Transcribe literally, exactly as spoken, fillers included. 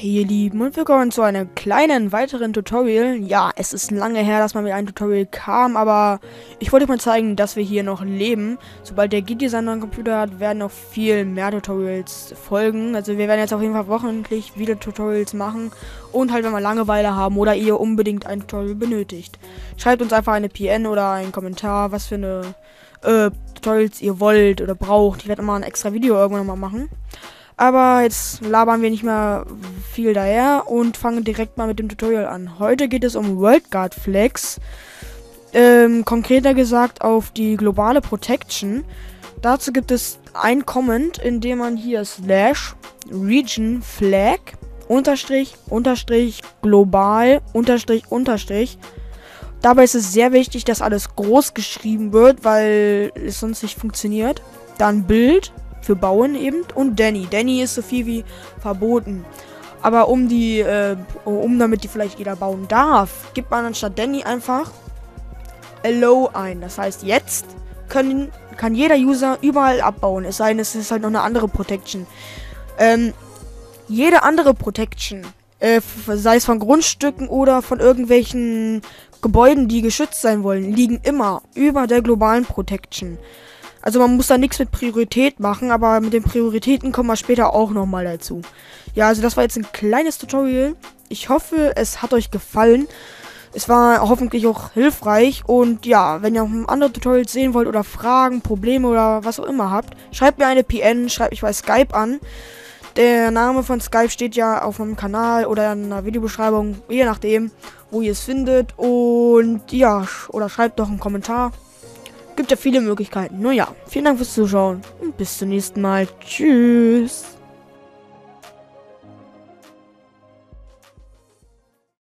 Hey ihr Lieben und willkommen zu einem kleinen weiteren Tutorial. Ja, es ist lange her, dass mal wieder ein Tutorial kam, aber ich wollte euch mal zeigen, dass wir hier noch leben. Sobald der Giti seinen neuen Computer hat, werden noch viel mehr Tutorials folgen. Also wir werden jetzt auf jeden Fall wochentlich wieder Tutorials machen und halt, wenn wir Langeweile haben oder ihr unbedingt ein Tutorial benötigt. Schreibt uns einfach eine P N oder einen Kommentar, was für eine äh, Tutorials ihr wollt oder braucht. Ich werde mal ein extra Video irgendwann mal machen. Aber jetzt labern wir nicht mehr viel daher und fangen direkt mal mit dem Tutorial an. Heute geht es um WorldGuard Flags. Ähm, konkreter gesagt auf die globale Protection. Dazu gibt es ein Comment, in dem man hier slash region flag unterstrich unterstrich global unterstrich unterstrich. Dabei ist es sehr wichtig, dass alles groß geschrieben wird, weil es sonst nicht funktioniert. Dann Bild. Für Bauen eben. Und Danny. Danny ist so viel wie verboten. Aber um die, äh, um damit die vielleicht jeder bauen darf, gibt man anstatt Danny einfach Allow ein. Das heißt, jetzt können, kann jeder User überall abbauen. Es sei denn, es ist halt noch eine andere Protection. Ähm, jede andere Protection, äh, sei es von Grundstücken oder von irgendwelchen Gebäuden, die geschützt sein wollen, liegen immer über der globalen Protection. Also man muss da nichts mit Priorität machen, aber mit den Prioritäten kommen wir später auch nochmal dazu. Ja, also das war jetzt ein kleines Tutorial. Ich hoffe, es hat euch gefallen. Es war hoffentlich auch hilfreich. Und ja, wenn ihr auch andere Tutorials sehen wollt oder Fragen, Probleme oder was auch immer habt, schreibt mir eine P N, schreibt mich bei Skype an. Der Name von Skype steht ja auf meinem Kanal oder in der Videobeschreibung, je nachdem, wo ihr es findet. Und ja, oder schreibt doch einen Kommentar. Gibt ja viele Möglichkeiten. Nun ja, vielen Dank fürs Zuschauen und bis zum nächsten Mal. Tschüss.